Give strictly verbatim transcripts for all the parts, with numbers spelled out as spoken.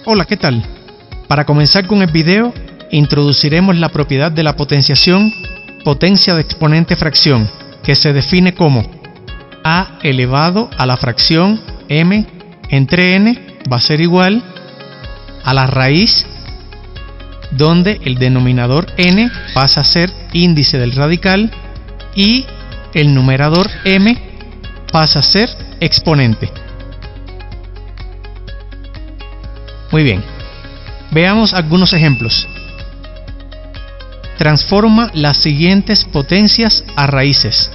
Hola, ¿qué tal? Para comenzar con el video, introduciremos la propiedad de la potenciación potencia de exponente fracción, que se define como a elevado a la fracción m entre n va a ser igual a la raíz, donde el denominador n pasa a ser índice del radical y el numerador m pasa a ser exponente. Muy bien, veamos algunos ejemplos. Transforma las siguientes potencias a raíces.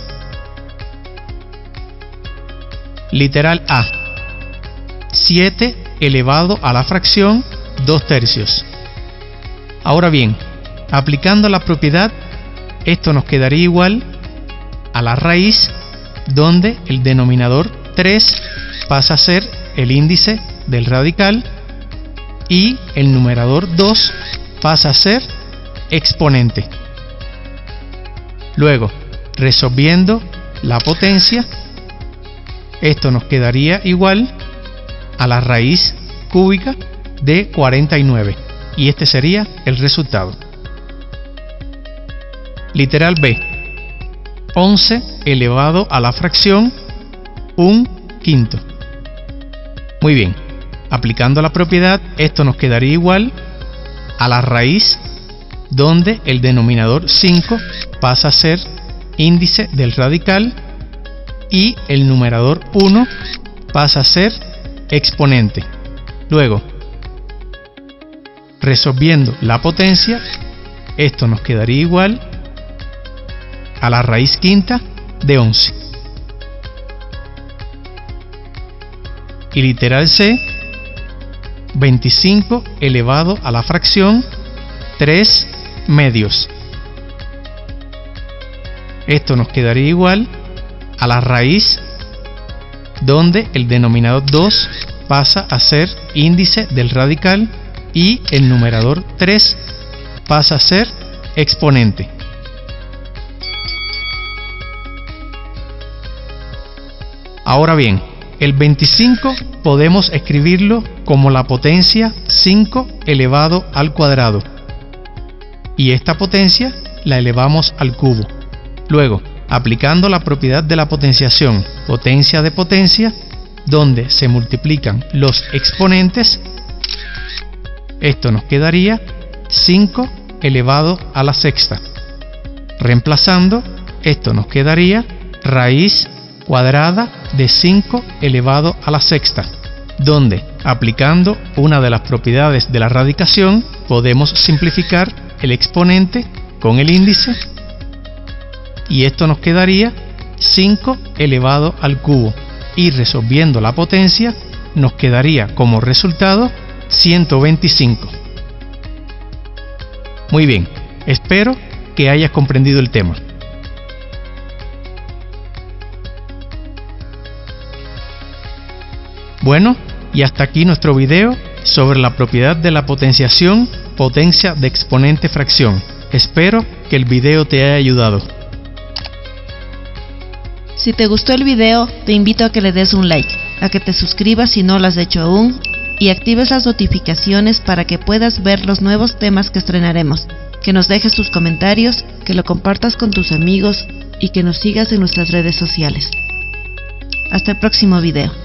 Literal A: siete elevado a la fracción dos tercios. Ahora bien, aplicando la propiedad, esto nos quedaría igual a la raíz, donde el denominador tres pasa a ser el índice del radical y el numerador dos pasa a ser exponente. Luego, resolviendo la potencia, esto nos quedaría igual a la raíz cúbica de cuarenta y nueve, y este sería el resultado. Literal B: once elevado a la fracción un quinto. Muy bien, aplicando la propiedad, esto nos quedaría igual a la raíz, donde el denominador cinco pasa a ser índice del radical y el numerador uno pasa a ser exponente. Luego, resolviendo la potencia, esto nos quedaría igual a la raíz quinta de once. Y literal C: veinticinco elevado a la fracción tres medios. Esto nos quedaría igual a la raíz, donde el denominador dos pasa a ser índice del radical y el numerador tres pasa a ser exponente. Ahora bien, el veinticinco podemos escribirlo como la potencia cinco elevado al cuadrado, y esta potencia la elevamos al cubo. Luego, aplicando la propiedad de la potenciación potencia de potencia, donde se multiplican los exponentes, esto nos quedaría cinco elevado a la sexta. Reemplazando, esto nos quedaría raíz cuadrada de cinco elevado a la sexta, donde, aplicando una de las propiedades de la radicación, podemos simplificar el exponente con el índice, y esto nos quedaría cinco elevado al cubo, y resolviendo la potencia nos quedaría como resultado ciento veinticinco. Muy bien, espero que hayas comprendido el tema. Bueno, y hasta aquí nuestro video sobre la propiedad de la potenciación potencia de exponente fracción. Espero que el video te haya ayudado. Si te gustó el video, te invito a que le des un like, a que te suscribas si no lo has hecho aún, y actives las notificaciones para que puedas ver los nuevos temas que estrenaremos, que nos dejes tus comentarios, que lo compartas con tus amigos y que nos sigas en nuestras redes sociales. Hasta el próximo video.